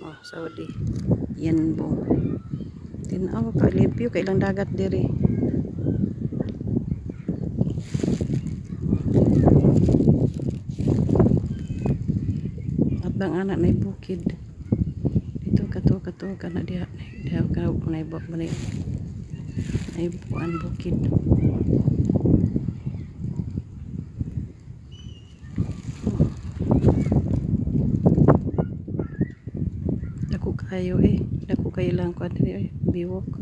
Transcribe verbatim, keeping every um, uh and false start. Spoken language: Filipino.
oh, Saudi. Yanbo. Tinaw ka lipyo kay ilang dagat diri. At bang anak na bukid. Dito kato kato kana dia dia ka na ibok man ay buan bukid. Dako kayo eh. Dako kayo lang ko diri eh. Biwok.